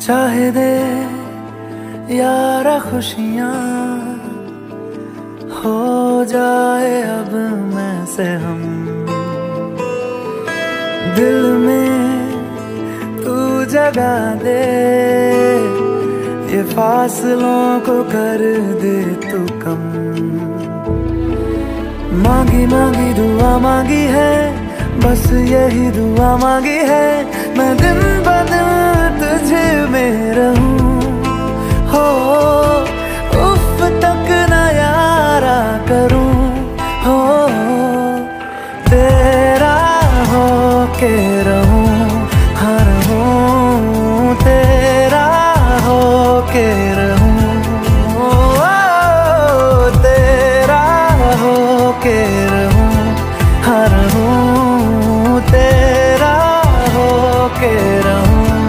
चाहे दे यारा खुशियाँ, हो जाए अब मैं से हम। दिल में तू जगा दे, ये फासलों को कर दे तू कम। मांगी मांगी दुआ मांगी है, बस यही दुआ मांगी है, मैं दिन ब दिन तुझे में रहूं। हो उफ तक न यारा करूं, हो तेरा हो के रहूं, हर हूं तेरा हो के रहूं, तेरा हो के रहूं, हर हूं तेरा हो के रहूं।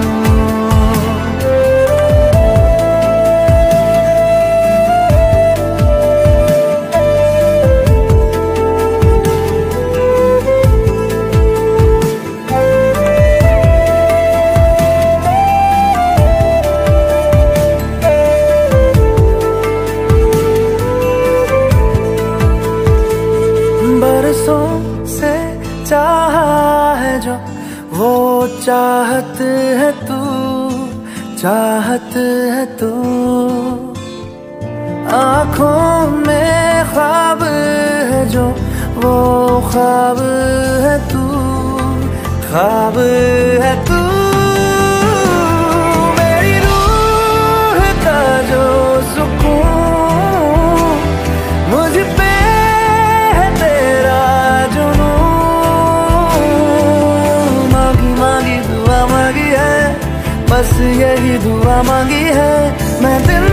बरसों से चाहा है जो वो चाहत है तू, चाहत है तू। आँखों में ख्वाब है जो वो ख्वाब है तू, ख्वाब है तू। मेरी रूह का जो सुकून मुझ पे है तेरा जुनून। मांगी मांगी दुआ मांगी है, बस यही दुआ मांगी है, मैं दिन